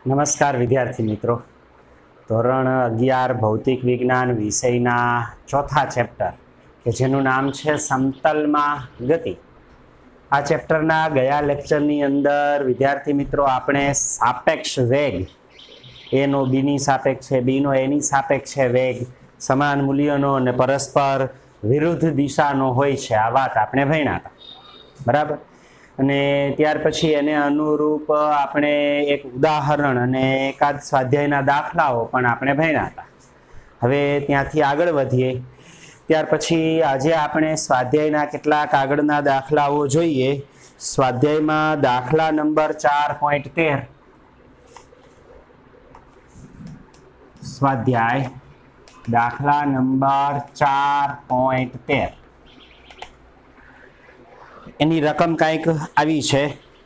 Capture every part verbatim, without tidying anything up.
નમસ્કાર વિદ્યાર્થી મિત્રો, ધોરણ અગિયાર ભૌતિક વિજ્ઞાન વિષયના ચોથા ચેપ્ટર કે જેનું નામ છે સમતલમાં ગતિ. આ ચેપ્ટરના ગયા લેક્ચરની અંદર વિદ્યાર્થી મિત્રો આપણે સાપેક્ષ વેગ, એનો બીની સાપેક્ષે, બીનો એની સાપેક્ષે વેગ સમાન મૂલ્યનો અને પરસ્પર વિરુદ્ધ દિશાનો હોય છે, આ વાત આપણે ભણ્યા હતા, બરાબર. અને ત્યાર પછી એને અનુરૂપ આપણે એક ઉદાહરણ અને એકાદ સ્વાધ્યાયના દાખલાઓ પણ આપણે ભણ્યા હતા. હવે ત્યાંથી આગળ વધીએ. ત્યાર પછી આજે આપણે સ્વાધ્યાયના કેટલાક આગળના દાખલાઓ જોઈએ. સ્વાધ્યાયમાં દાખલા નંબર ચાર પોઈન્ટ તેર, સ્વાધ્યાય દાખલા નંબર ચાર પોઈન્ટ તેર, એની રકમ કંઈક આવી છે.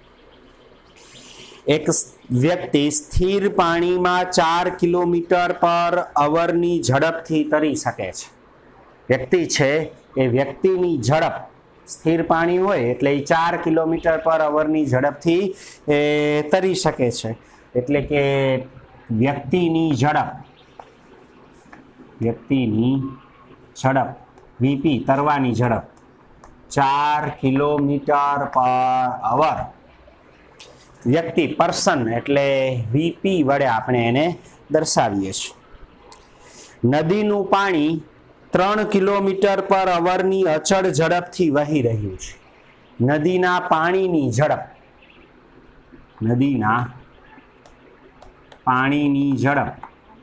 એક વ્યક્તિ સ્થિર પાણીમાં ચાર કિલોમીટર પર અવરની ઝડપથી તરી શકે છે. વ્યક્તિ છે એ વ્યક્તિની ઝડપ, સ્થિર પાણી હોય એટલે એ ચાર કિલોમીટર પર અવરની ઝડપથી એ તરી શકે છે. એટલે કે વ્યક્તિની ઝડપ, વ્યક્તિની ઝડપ વીપી, તરવાની ઝડપ ચાર કિલોમીટર પર અવર. વ્યક્તિ પર્સન એટલે વીપી વડે આપણે એને દર્શાવીએ છીએ. નદીનું પાણી ત્રણ કિલોમીટર પર અવરની અચળ ઝડપથી વહી રહ્યું છે. નદીના પાણીની ઝડપ, નદીના પાણીની ઝડપ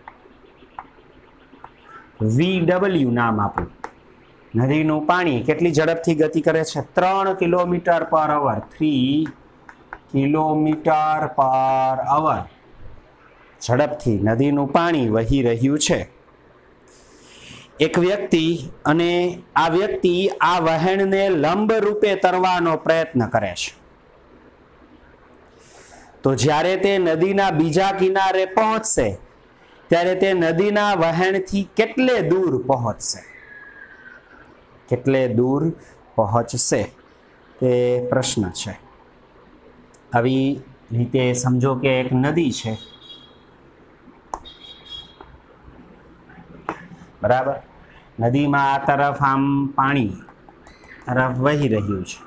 વી ડબલ્યુ નામ આપણું. નદીનું પાણી કેટલી ઝડપથી ગતિ કરે છે? ત્રણ કિલોમીટર પર અવર, થ્રી કિલોમીટર પર અવર ઝડપથી નદીનું પાણી વહી રહ્યું છે. એક વ્યક્તિ, અને આ વ્યક્તિ આ વહેણને લંબ રૂપે તરવાનો પ્રયત્ન કરે છે. તો જ્યારે તે નદીના બીજા કિનારે પહોંચશે ત્યારે તે નદીના વહેણથી કેટલે દૂર પહોંચશે? કેટલે દૂર પહોંચશે તે પ્રશ્ન છે. આવી રીતે સમજો કે એક નદી છે, બરાબર. નદીમાં આ તરફ આમ પાણી તરફ વહી રહ્યું છે.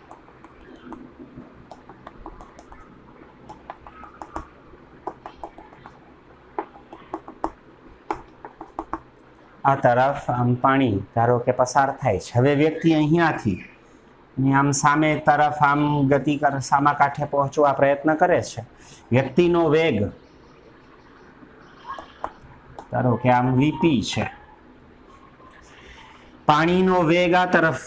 આ તરફ આમ પાણી ધારો કે પસાર થાય છે. હવે વ્યક્તિ અહીંયાથી આમ સામે તરફ આમ ગતિ કર સામા કાંઠે પહોંચવા પ્રયત્ન કરે છે. વ્યક્તિનો વેગ ધારો કે આમ વીપી છે. પાણીનો વેગ આ તરફ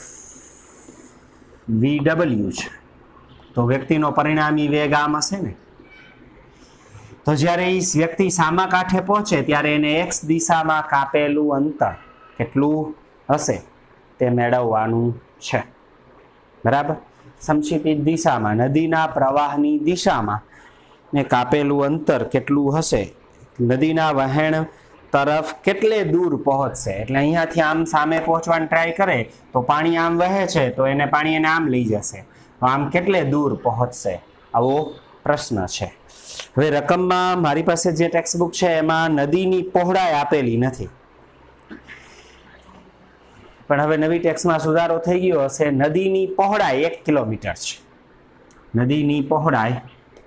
વી ડબલ્યુ છે. તો વ્યક્તિનો પરિણામી વેગ આમ હશે ને. તો જ્યારે એ વ્યક્તિ સામા કાંઠે પહોંચે ત્યારે એને એક્સ દિશામાં કાપેલું અંતર કેટલું હશે તે મેળવવાનું છે, બરાબર. સમક્ષિતિજ દિશામાં, નદીના પ્રવાહની દિશામાં ને કાપેલું અંતર કેટલું હશે? નદીના વહેણ તરફ કેટલે દૂર પહોંચશે? એટલે અહીંયાથી આમ સામે પહોંચવાની ટ્રાય કરે તો પાણી આમ વહે છે, તો એને પાણી એને આમ લઈ જશે. તો આમ કેટલે દૂર પહોંચશે? આવો પ્રશ્ન છે. હવે રકમમાં મારી પાસે જે ટેક્સ્ટ બુક છે એમાં નદીની પહોળાઈ આપેલી નથી, પણ હવે નવી ટેક્સ્ટમાં સુધારો થઈ ગયો હશે. નદીની પહોળાઈ એક કિલોમીટર છે. નદીની પહોળાઈ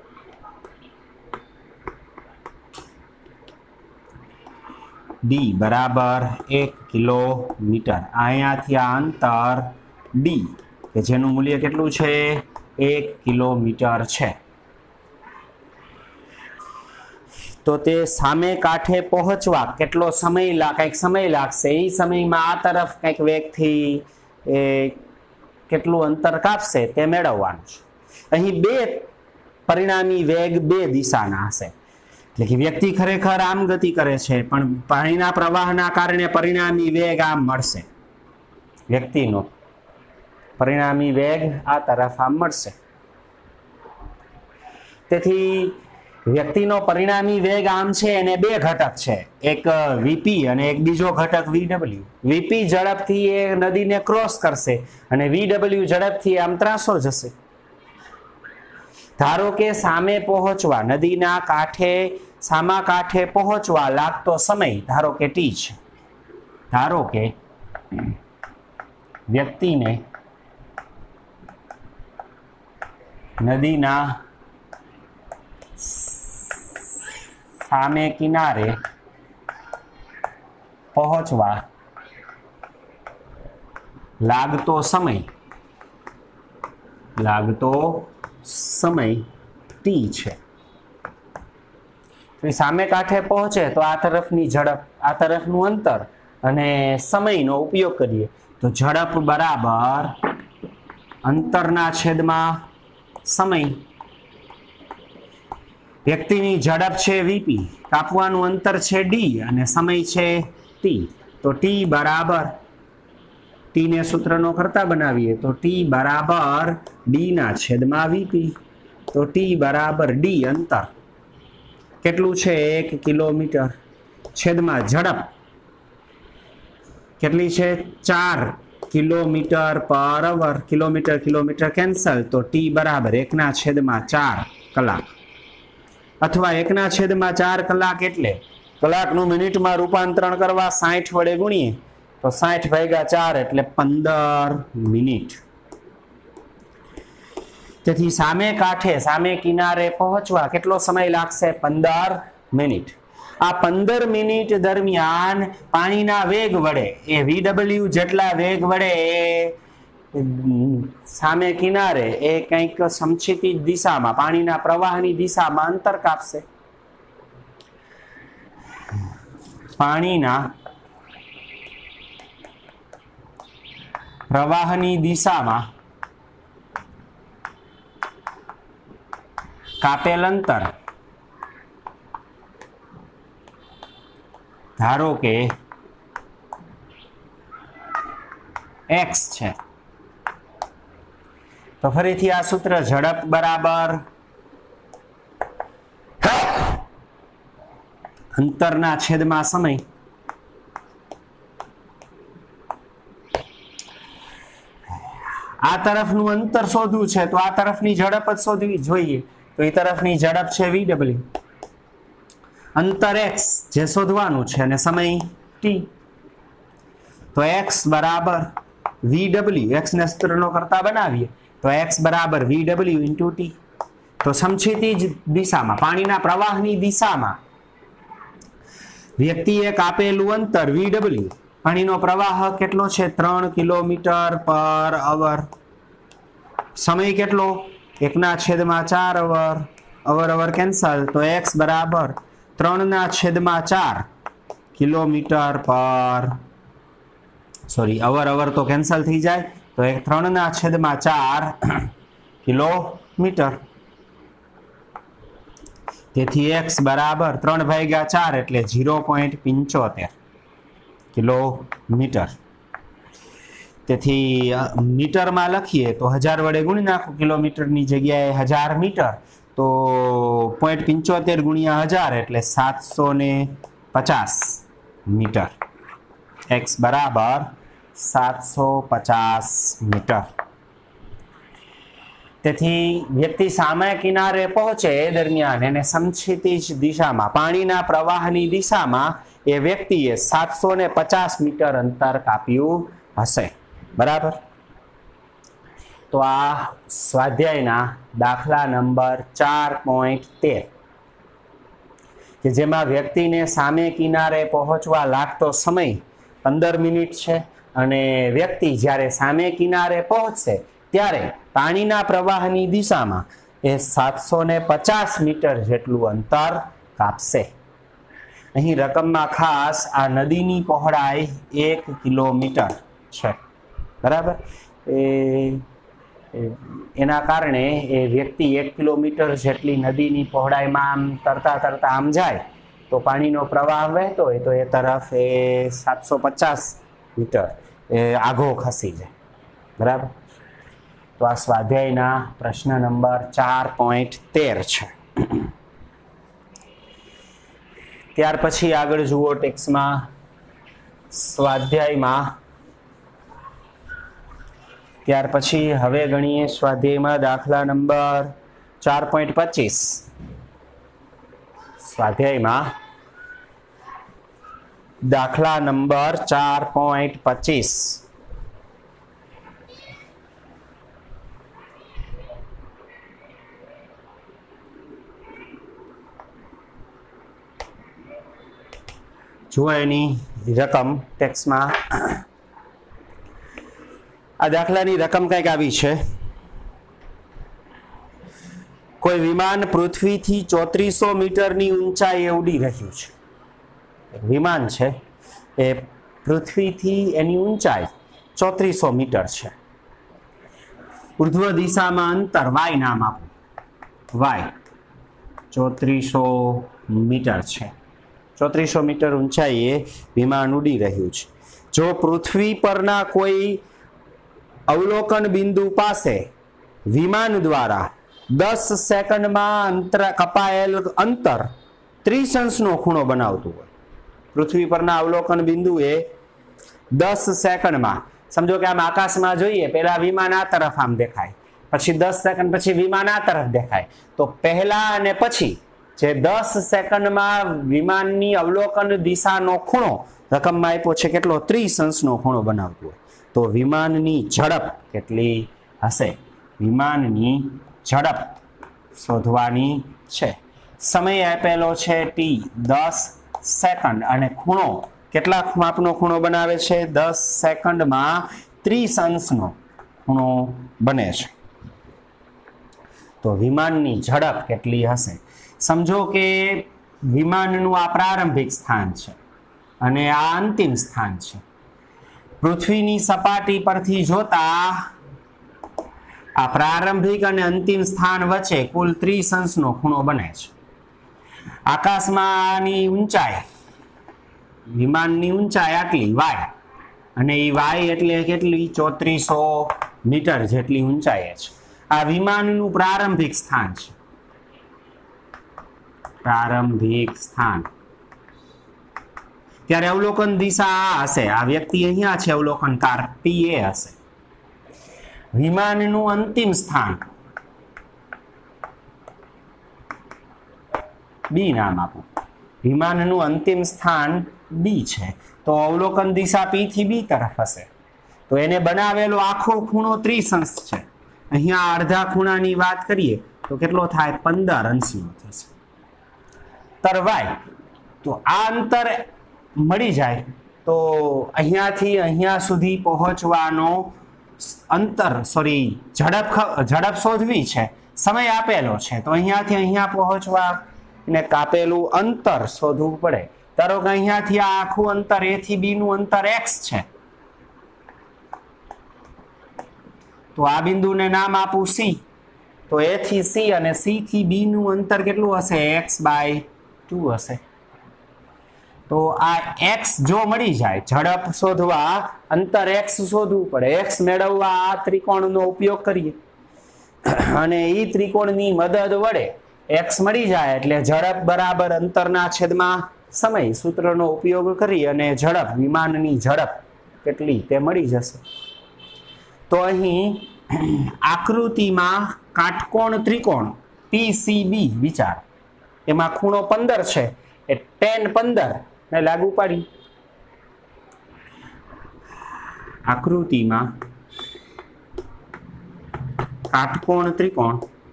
ડી બરાબર એક કિલોમીટર. અહીંયાથી આ અંતર ડી કે જેનું મૂલ્ય કેટલું છે? એક કિલોમીટર છે. તો તે સામે કાંઠે પહોંચવા કેટલો સમય લા કંઈક સમય લાગશે? એ સમયમાં આ તરફ કંઈક વેગથી એ કેટલું અંતર કાપશે તે મેળવવાનું છે. અહીં બે પરિણામી વેગ બે દિશાના હશે. એટલે કે વ્યક્તિ ખરેખર આમ ગતિ કરે છે, પણ પાણીના પ્રવાહના કારણે પરિણામી વેગ આમ મળશે. વ્યક્તિનો પરિણામી વેગ આ તરફ આમ મળશે. તેથી વ્યક્તિનો પરિણામી વેગ આમ છે એને બે ઘટક છે, એક વીપી અને એક બીજો ઘટક વી ડબલ્યુ. વીપી ઝડપથી એ નદીને ક્રોસ કરશે અને વી ડબલ્યુ ઝડપથી આમ ત્રાસો જશે. ધારો કે સામે પહોંચવા નદીના કાંઠે સામા કાંઠે પહોંચવા લાગતો સમય ધારો કે ટી છે. ધારો કે વ્યક્તિને નદીના સામે કિનારે પહોંચવા લાગતો સમય લાગતો સમય ટી છે. તો સામે કાંઠે પહોંચે તો આ તરફની ઝડપ, આ તરફનું અંતર અને સમયનો ઉપયોગ કરીએ તો ઝડપ બરાબર અંતરના છેદમાં સમય. વ્યક્તિની ઝડપ છે વીપી, કાપવાનું અંતર છે ડી અને સમય છે ટી. તો ટી બરાબર ટી ને સૂત્રનો કરતા બનાવીએ તો ટી બરાબર ડી ના છેદમાં વીપી. તો ટી બરાબર ડી અંતર કેટલું છે એક કિલોમીટર છેદમાં ઝડપ કેટલી છે ચાર kilometre per hour. Kilometre kilometre cancel તો ટી બરાબર એકના છેદમાં ચાર કલાક અથવા એકના છેદમાં ચાર કલાક એટલે કલાકનું મિનિટમાં રૂપાંતરણ કરવા સાઠ વડે ગુણીએ તો સાઠ ભાગ્યા ચાર એટલે પંદર મિનિટ. તેથી સામે કાંઠે સામે કિનારે પહોંચવા કેટલો સમય લાગશે? પંદર મિનિટ. આ પંદર મિનિટ દરમિયાન પાણીના વેગ વડે એ વી ડબલ્યુ જેટલા વેગ વડે સામે કિનારે એ કંઈક સમક્ષિતિજ દિશામાં પાણીના પ્રવાહની દિશામાં અંતર કાપશે. પાણીના પ્રવાહની દિશામાં કાપેલ અંતર ધારો કે એક્સ છે. તો ફરીથી આ સૂત્ર ઝડપ બરાબર અંતરના છેદમાં સમય. આ તરફનું અંતર શોધવું છે તો આ તરફની ઝડપ જ શોધવી જોઈએ. તો એ તરફની ઝડપ છે વી ડબલ્યુ, અંતર એક્સ જે શોધવાનું છે અને સમય ટી. તો એક્સ બરાબર વી ડબલ્યુ, એક્સ ને સૂત્રનો કરતા બનાવીએ તો એક્સ બરાબર વી ડબલ્યુ ઇન્ટુ ટી. તો સમક્ષિતિજ દિશામાં પાણીના પ્રવાહની દિશામાં વ્યક્તિએ કાપેલું અંતર વી ડબલ્યુ, પાણીનો પ્રવાહ કેટલો છે? ત્રણ કિલોમીટર પર અવર. સમય કેટલો? એકના છેદમાં ચાર અવર. અવર અવર કેન્સલ તો એક્સ બરાબર ત્રણના છેદમાં ચાર કિલોમીટર પર સોરી અવર અવર તો કેન્સલ થઈ જાય તો એક ત્રણના છેદમાં ચાર કિલોમીટર. તેથી એક્સ બરાબર ત્રણ ભાગ્યા ચાર એટલે ઝીરો પોઈન્ટ પંચોતેર કિલોમીટર. તેથી મીટરમાં લખીએ તો હજાર વડે ગુણી નાખો, કિલોમીટરની જગ્યાએ હજાર મીટર તો પોઈન્ટ પંચોતેર ગુણ્યા હજાર એટલે સાતસો ને પચાસ મીટર. એક્સ બરાબર સાતસો પચાસ મીટર. તેથી વ્યક્તિ સામે કિનારે પહોંચે એ દરમિયાન એને સમક્ષિતિજ દિશામાં પાણીના પ્રવાહની દિશામાં એ વ્યક્તિએ સાતસો ને પચાસ મીટર અંતર કાપ્યું હશે. બરાબર. તો આ સ્વાધ્યાયના દાખલા નંબર ચાર પોઈન્ટ તેર કે જેમાં વ્યક્તિને સામે કિનારે પહોંચવા લાગતો સમય પંદર મિનિટ છે અને વ્યક્તિ જ્યારે સામે કિનારે પહોંચશે ત્યારે પાણીના પ્રવાહની દિશામાં એ સાતસો ને પચાસ મીટર જેટલું અંતર કાપશે. અહીં રકમમાં ખાસ આ નદીની પહોળાઈ એક કિલોમીટર છે. બરાબર. એ એના કારણે એ વ્યક્તિ એક કિલોમીટર જેટલી નદીની પહોળાઈમાં આમ તરતા તરતા આમ જાય તો પાણીનો પ્રવાહ વહેતો હોય તો એ તરફ એ સાતસો પચાસ મીટર એ આઘો ખસી જાય. બરાબર. તો આ સ્વાધ્યાયના પ્રશ્ન નંબર ચાર પોઈન્ટ તેર છે. ત્યાર પછી આગળ જુઓ ટેક્સમાં સ્વાધ્યાયમાં ત્યાર પછી હવે ગણીએ સ્વાધ્યાયમાં દાખલા નંબર ચાર પોઈન્ટ પચીસ સ્વાધ્યાયમાં દાખલા નંબર ચાર પોઈન્ટ પચીસ જુઓ એની રકમ ટેક્સમાં આ દાખલાની રકમ કંઈક આવી છે. કોઈ વિમાન પૃથ્વીથી ચોત્રીસો મીટરની ઊંચાઈએ ઉડી રહ્યું છે. વિમાન છે એ પૃથ્વીથી એની ઊંચાઈ ચોત્રીસો મીટર છે. ઉર્ધ્વ દિશામાં અંતર વાય નામ આપું. વાય ચોત્રીસો મીટર છે. ચોત્રીસો મીટર ઊંચાઈએ વિમાન ઉડી રહ્યું છે. જો પૃથ્વી પરના કોઈ અવલોકન બિંદુ પાસે વિમાન દ્વારા દસ સેકન્ડમાં અંતર કપાયેલ અંતર ત્રીસ અંશનો ખૂણો બનાવતું હોય. પૃથ્વી પરના અવલોકન બિંદુએ દસ સેકન્ડમાં, સમજો કે આમ આકાશમાં જોઈએ, પહેલા વિમાન આ તરફ આમ દેખાય, પછી દસ સેકન્ડ પછી વિમાન આ તરફ દેખાય, તો પહેલા અને પછી જે દસ સેકન્ડમાં વિમાનની અવલોકન દિશાનો ખૂણો રકમમાં આપ્યો છે કેટલો? ત્રીસ અંશનો ખૂણો બનાવતું હોય. તો વિમાનની ઝડપ કેટલી હશે? વિમાનની ઝડપ શોધવાની છે. સમય આપેલો છે ટી, દસ સેકન્ડ, અને ખૂણો કેટલા માપનો ખૂણો બનાવે છે? દસ સેકન્ડમાં ત્રીસ અંશનો ખૂણો બને છે. તો વિમાનની ઝડપ કેટલી હશે? સમજો કે વિમાનનું આ પ્રારંભિક સ્થાન છે અને આ અંતિમ સ્થાન છે. પૃથ્વીની સપાટી પરથી જોતા આ પ્રારંભિક અને અંતિમ સ્થાન વચ્ચે કુલ ત્રીસ અંશનો ખૂણો બને છે. આકાશમાંની ઊંચાઈ, વિમાનની ઊંચાઈ આટલી વાય, અને એ વાય એટલે કેટલી? ચોત્રીસો મીટર જેટલી ઊંચાઈ છે. આ વિમાનનું પ્રારંભિક સ્થાન છે. પ્રારંભિક સ્થાન. ત્યારે અવલોકન દિશા આ હશે. આ વ્યક્તિ અહીંયા છે, અવલોકનકાર પી એ હશે. વિમાનનું અંતિમ સ્થાન બી નામ આપું. વિમાનનું અંતિમ સ્થાન બી છે, તો અવલોકન દિશા પી થી બી તરફ હશે. તો એને બનાવેલો આખો ખૂણો ત્રીસ અંશ છે. અહીંયા અડધા ખૂણાની વાત કરીએ તો કેટલો થાય? પંદર અંશનો થશે. તરવાય તો આ અંતર મળી જાય તો અહીંયાથી અહીંયા સુધી પહોંચવાનો અંતર, સોરી ઝડપ ઝડપ શોધવી છે. સમય આપેલો છે તો અહીંયાથી અહીંયા પહોંચવા ને કાપેલું અંતર શોધવું પડે. ધારો કે અહીંયાથી આ આખું અંતર એ થી બી નું અંતર એક્સ છે, તો આ બિંદુને નામ આપું સી. તો એ થી સી અને સી થી બી નું અંતર કેટલું હશે? એક્સ બાય ટુ હશે. તો આ એક્સ જો મળી જાય, ઝડપ શોધવા અંતર એક્સ શોધવું પડે. એક્સ મેળવવા આ ત્રિકોણનો ઉપયોગ કરીએ અને એ ત્રિકોણની મદદ વડે એક્સ મળી જાય એટલે ઝડપ બરાબર અંતરના છેદમાં સમય સૂત્રનો ઉપયોગ કરી અને ઝડપ, વિમાનની ઝડપ કેટલી તે મળી જશે. તો અહીં આકૃતિમાં કાટકોણ ત્રિકોણ પી સી બી વિચાર, એમાં ખૂણો પંદર છે એ ટેન પંદર ને લાગુ પાડી. આકૃતિમાં કાટકોણ ત્રિકોણ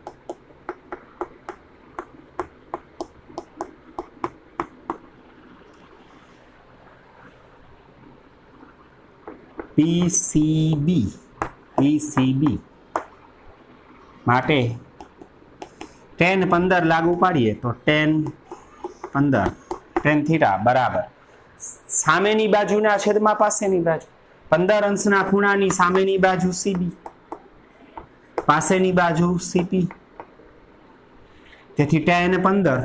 P C B P C B માટે ટેન પંદર લાગુ પાડીએ તો ટેન પંદર ટેન થીટા બરાબર સામેની બાજુના છેદમાં પાસેની બાજુ, પંદર અંશના ખૂણાની સામેની બાજુ સીબી, પાસેની બાજુ સીપી. તેથી ટેન પંદર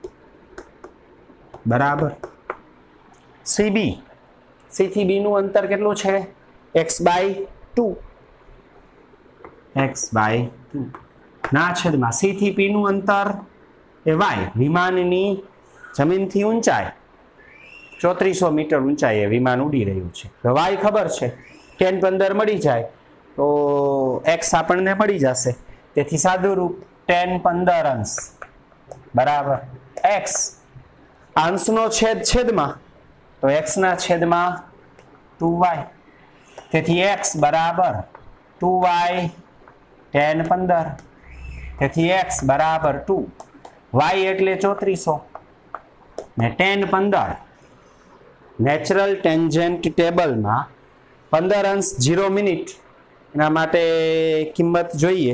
બરાબર સીબી. સી થી બી નું અંતર કેટલું છે? X by two. X by two ના છેદમાં સી થી પી નું અંતર એ વાય, વિમાનની જમીનથી ઊંચાઈ ચોત્રીસો મીટર ઊંચાઈએ વિમાન ઉડી રહ્યું છે. વાય ખબર છે, ટેન પંદર મળી જાય તો એક્સ આપણને મળી જશે. તેથી સાદું રૂપ टेन पंदर अंश बराबर एक्स अंश नो छेद छेद में तो एक्स ना छेद में टू वाय तेथी एक्स बराबर टू वाय टेन पंदर तेथी एक्स बराबर टू वाय एटले चौतरीसो ने टेन पंदर नेचरल टेन्जेंट टेबल में पंदर अंश जीरो मिनिट एना माटे किंमत जोईए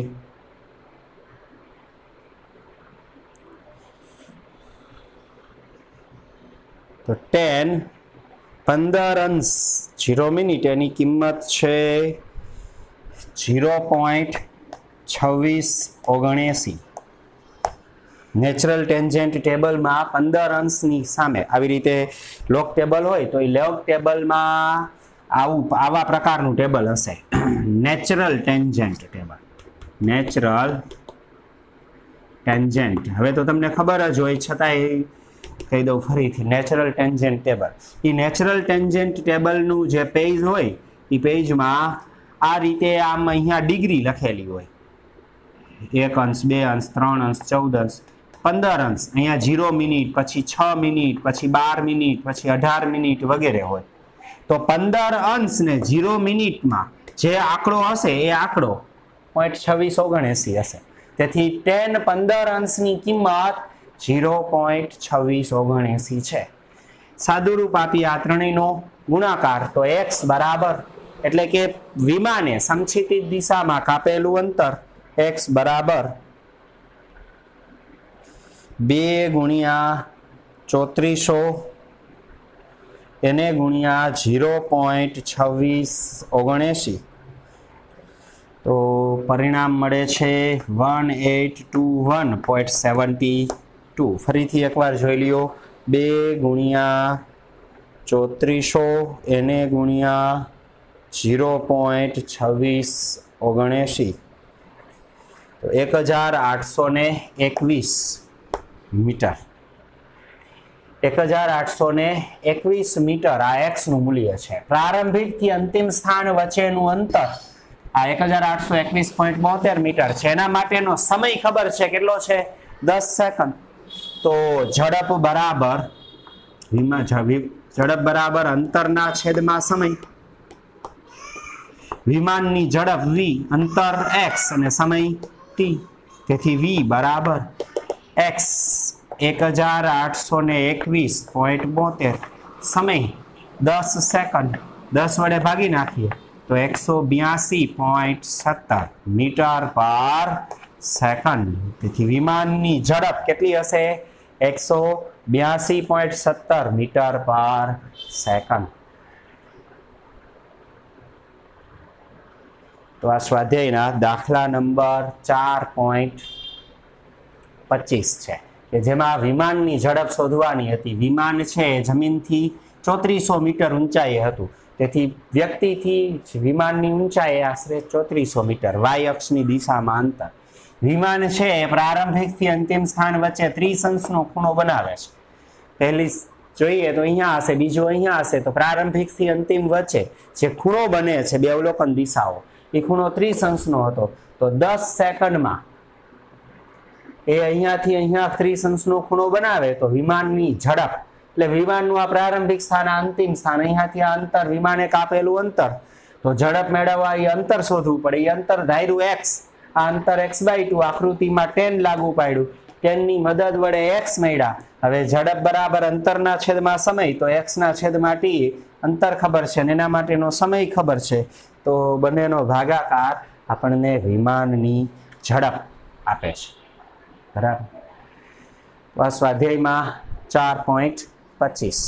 तो टेन पंदर अंश जीरो मिनिट एनी किंमत छे जीरो पॉइंट छवीस ओगणसी नेचरल टेन्जेंट टेबल में पंदर अंश नी सामे आवी रीते लॉग टेबल होय तो ए लॉग टेबल में आવું आवा प्रकारનું टेबल हशे natural tangent table natural tangent हवे तो तमने खबर ज होय छतांय कही दઉં ફરીથી नेचरल टेन्जेंट टेबल ई नेचरल टेन्जेंट टेबल નું જે પેજ હોય ई पेज में आ रीते आम अहींया डिग्री लखेली होय एक अंश बे अंश त्रण अंश चौदह अंश पंदर अंश अहींया जीरो मिनिट पछी छ मिनिट पछी बार मिनिट पछी अठार मिनिट वगैरह होय तो पंदर अंश ने जीरो मिनिट में जे आंकड़ो हशे ए आंकड़ो पॉइंट छवीस ओगणसी हशे तेथी टेन पंदर अंश नी किंमत जीरो पॉइंट छवीस ओगणसी छे सादुरूप आपी आ त्रणेयनो गुणाकार तो एक्स बराबर एटले के विमाने समक्षितिज दिशा में कापेलू अंतर एक्स बराबर बे गुणिया चौतरीसो एने गुणिया जीरो पॉइंट छवीस ओगणसी तो परिणाम मळे छे one eight two one point seventy two फरीथी एक बार जोई लियो बे गुणिया चौतरीसो एने गुणिया जीरो पॉइंट छवीस ओगणसी तो एक हजार आठ सौ ने एकवीस मीटर एक हजार आठ सौ ने एकवीस मीटर आ एक्स नु मूल्य है प्रारंभिक थी अंतिम स्थान वच्चेनु अंतर आ एक हजार आठ सौ एकवीस पॉइंट बोतेर मीटर है एना माटेनो समय खबर है केटलो छे दस सेकंड तो झड़प बराबर झड़प बराबर अंतरना छेदमां समय विमाननी झड़प v अंतर x अने समय t तेथी v बराबर x एक हजार आठ सौ ने एकवीस पॉइंट बोतेर समय दस सेकंड दस वडे भागी नाखीए तो एक सौ बयासी पॉइंट सत्तर मीटर पर सेकंड तेथी विमाननी झड़प केटली हशे एक सौ बयासी पॉइंट सत्तर मीटर पर सेकंड तो आ स्वाध्यायना दाखला नंबर चार पॉइंट पच्चीस है कि जेमा विमाननी झड़प शोधवानी हती विमान छे जमीनथी चौतरीसो मीटर ऊंचाई हतुं तेथी व्यक्तिथी विमाननी ऊंचाई आशरे चौतरीसो मीटर वाय अक्षनी दिशामां अंतर विमान छे प्रारंभिकथी अंतिम स्थान वच्चे तीस अंशनो खूणो बनावे छे पहेली जोईए तो अहींया हशे बीजो अहींया हशे तो प्रारंभिकथी अंतिम वच्चे जे खूणो बने छे बे अवलोकन दिशाओ ए खूणो तीस अंशनो हतो तो दस सेकंड में ए अहींयाथी अहींया तीस अंशनो खूणो बनावे तो विमाननी झड़प એટલે વિમાનનું આ પ્રારંભિક સ્થાન અંતિમ સ્થાન અહીંયાથી આ અંતર વિમાને કાપેલું અંતર તો ઝડપ મેળવવા એ અંતર શોધવું પડે એ અંતર ધાર્યું x આ અંતર x બાય ટુ આકૃતિમાં ટેન લાગુ પાડ્યું ટેન ની મદદ વડે x મળ્યા હવે ઝડપ બરાબર અંતરના છેદમાં સમય તો x ના છેદમાં t અંતર ખબર છે અને એના માટેનો સમય ખબર છે તો બંનેનો ભાગાકાર આપણને વિમાનની ઝડપ આપે છે બરાબર તો આ સ્વાધ્યાયમાં चार पॉइंट पच्चीस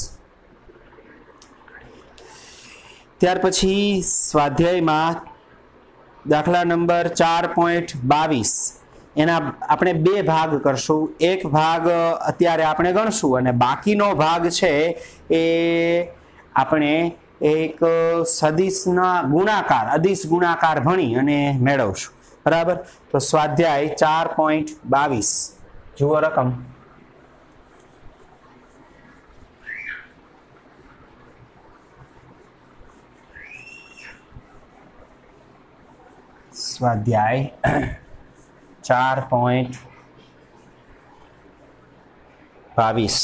त्यार पछी स्वाध्याय में दाखला नंबर चार पॉइंट बावीस एना आपणे बे भाग करशुं एक भाग अत्यारे आपणे गणशुं अने बाकीनो भाग छे ए आपणे एक सदिशना गुणाकार अदिश गुणाकार भणी अने मेळवशुं बराबर तो स्वाध्याय चार पॉइंट बावीस जुओ रकम स्वाध्याय चार पॉइंट बावीस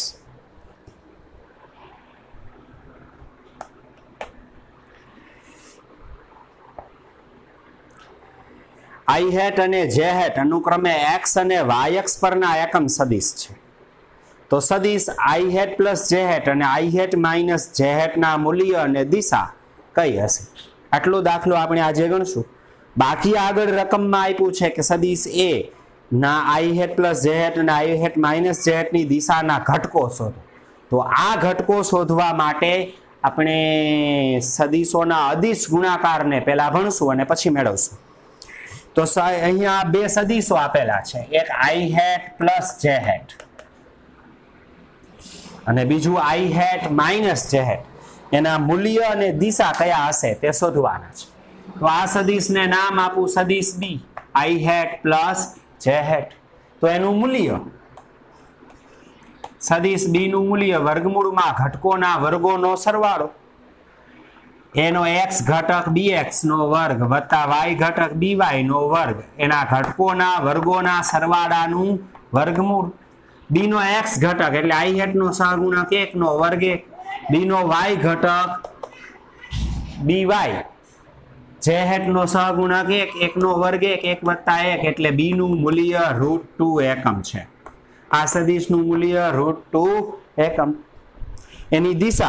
आई हेट અને जे हेट अनुक्रमे एक्स અને y अक्ष परना एकम सदिश छे। तो सदिश i hat plus j hat અને i hat minus j hat ना मूल्य અને दिशा कई हशे। आटलो दाखलो આપણે આજે ગણશું। बाकी આગળ રકમમાં આપ્યું છે કે સદિશ એ ના i hat plus j hat અને i hat minus j hat ની દિશાના ઘટકો શોધો। તો આ ઘટકો શોધવા માટે આપણે સદિશોના અદિશ ગુણાકારને પહેલા ભણશું અને પછી મેળવશું। तो अहींया बे सदिशो आपेला छे, एक i hat plus j hat अने बीजू i hat minus j hat. एना मूल्य अने दिशा कया हशे ते शोधवाना छे। तो आ सदिश ने नाम आपू सदिश b i hat plus j hat. तो एनु मूल्य सदिश बी नु मूल्य वर्गमूळ में घटकोना वर्गोनो सरवाळो एनो एक्स घटक बी एक्स नो वर्ग वत्ता वाय घटक बी वाय नो वर्ग एना घटकोना वर्गोना सरवाळानु वर्गमूळ। बी नो एक्स घटक एटले आई हेट नो सहगुणक एक नो वर्ग एक, बी नो वाय घटक बी वाय जे हेट नो सहगुणक एक एक नो वर्ग एक एक वत्ता एक एटले बी नु मूल्य रूट टू एकम छे। आ सदिश नु मूल्य रूट टू एकम। एनी दिशा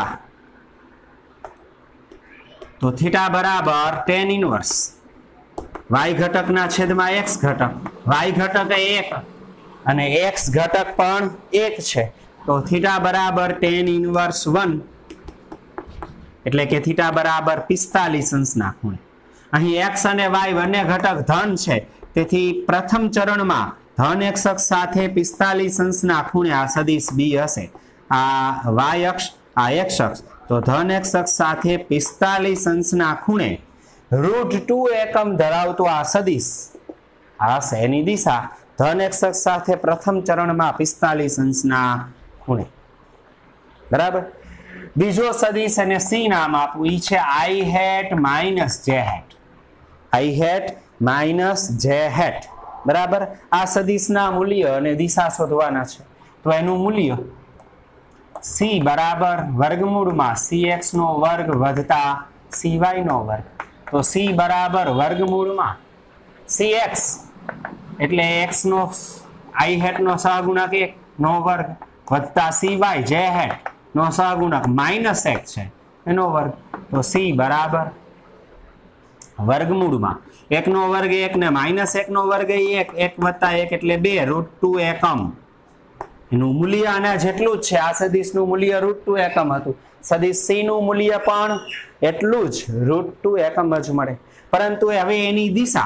तो थीटा बराबर टेन इनवर्स वाय घटक ना छेद में एक्स घटक, वाय घटक एक अने एक्स घटक पण एक छे। तो थीटा बराबर टेन इनवर्स वन एटले के थीटा बराबर पिस्तालीस अंशना खूणे। अहीं एक्स अने वाय बंने घटक धन छे तेथी प्रथम चरण में धन एक्स अक्ष साथे पिस्तालीस अंशना खूणे आ सदिश बी हशे। आ वाय अक्ष आ एक्स अक्ष तो धन एक्स अक्ष साथे पिस्तालीस अंशना खूणे रूट टू एकम धरावतो आ सदिश हशे। एनी दिशा धन एक्स अक्ष साथे प्रथम चरण में पिस्तालीस अंशना खूणे बराबर। बीजो सदिश अने सी नाम आपू ई छे i hat minus j hat, i hat minus j hat बराबर। आ सदिशना मूल्य अने दिशा शोधवाना छे। तो एनु मूल्य सी बराबर वर्गमूळ में सी एक्स नो वर्ग वधता सी वाय नो वर्ग। तो सी बराबर वर्गमूळ में सी एक्स एटले एक्स नो आई हेट नो सहगुणक एक नो वर्ग वधता सी वाय जे हेट नो सहगुणक माइनस एक छे एनो वर्ग। तो सी बराबर वर्गमूळ में एक नो वर्ग एक ने माइनस एक नो वर्ग एक एक वत्ता एक एटले बे रूट टू एकम। एनु मूल्य आना जेटलुं ज छे। आ सदिशनुं मूल्य रूट टू एकम हतुं। सदिश सी नुं मूल्य पण एटलुं ज रूट टू एकम ज मळे। परंतु हवे एनी दिशा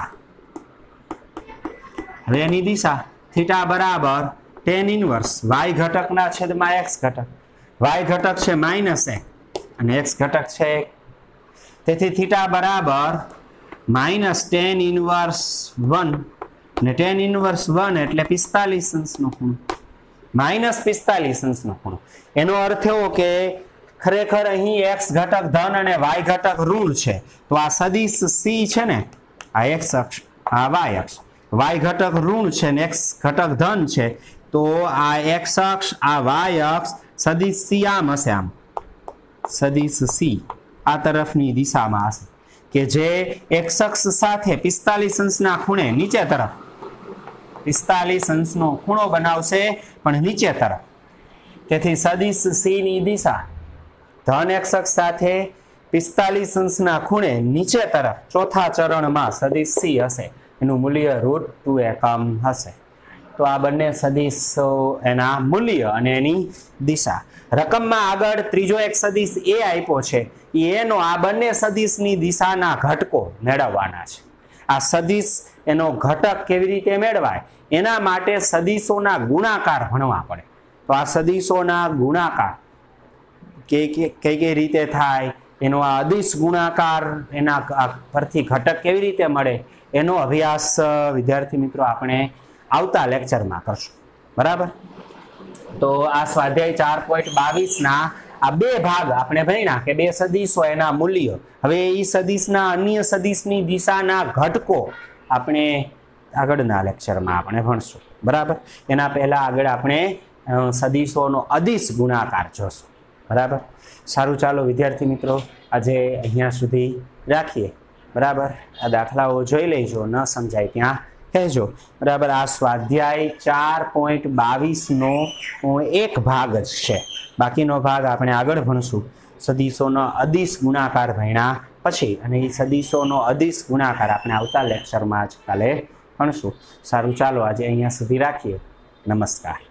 हवे एनी दिशा थीटा बराबर टेन इनवर्स वाय घटकना छेदमां एक्स घटक, वाय घटक छे माइनस एक अने एक्स घटक छे एक। तेथी थीटा बराबर माइनस टेन इनवर्स वन ने टेन इनवर्स वन एटले पिस्तालीस अंशनो खूणो माइनस पिस्तालीस अंशनो खूणो। एनो अर्थ एवो के खरेखर अहीं एक्स घटक धन अने वाय घटक ऋण छे। तो आ सदिश सी छे ने आ एक्स अक्ष आ वाय अक्ष, वाय घटक ऋण छे ने एक्स घटक धन छे। तो आ एक्स अक्ष आ वाय अक्ष सदिश सी आम हशे, आम सदिश सी आ तरफनी दिशामां हशे के जे एक्स अक्ष साथे पिस्तालीस अंशना खूणे नीचे तरफ पिस्तालीस अंशनो खूणो बनावशे पण नीचे तरफ। तेथी सदिश सी नी दिशा धन एक्स अक्ष साथे पिस्तालीस अंशना खूणे नीचे तरफ चौथा चरण में सदिश सी हशे। एनु मूल्य रूट टू एकम हशे। तो आ बंने सदिशो एना मूल्य अने एनी दिशा। रकम में आगळ त्रीजो एक सदिश ए आप्यो छे। एनो आ बंने सदिशनी दिशाना घटको मेळववाना छे। आ सदिश एनो घटक केवी रीते मेळवाय एना माटे सदिशोना गुणाकार भणवा पड़े। तो आ सदिशोना गुणाकार के कई कई रीते थाय एनो आ अदिश गुणाकार एना परथी घटक केवी रीते मळे एनो अभ्यास विद्यार्थी मित्रों आपणे आवता लेक्चर में करशुं बराबर। तो आ स्वाध्याय चार पॉइंट बावीस ना आ बे भाग आपणे भण्या के बे सदिशो एना मूल्य। हवे ई सदिशना अन्य सदिशनी दिशाना घटको आपणे આગળના લેક્ચરમાં આપણે ભણશું, બરાબર. એના પહેલાં આગળ આપણે સદીશોનો અદિશ ગુણાકાર જોશું, બરાબર. સારું, ચાલો વિદ્યાર્થી મિત્રો આજે અહીંયા સુધી રાખીએ, બરાબર. આ દાખલાઓ જોઈ લેજો, ન સમજાય ત્યાં કહેજો, બરાબર. આ સ્વાધ્યાય ચાર પોઈન્ટ બાવીસનો એક ભાગ જ છે, બાકીનો ભાગ આપણે આગળ ભણશું. સદીશોનો અદિશ ગુણાકાર ભણ્યા પછી, અને એ સદીશોનો અદિશ ગુણાકાર આપણે આવતા લેક્ચરમાં જ કાલે ભણશું. સારું, ચાલો આજે અહીંયા સુધી રાખીએ. નમસ્કાર.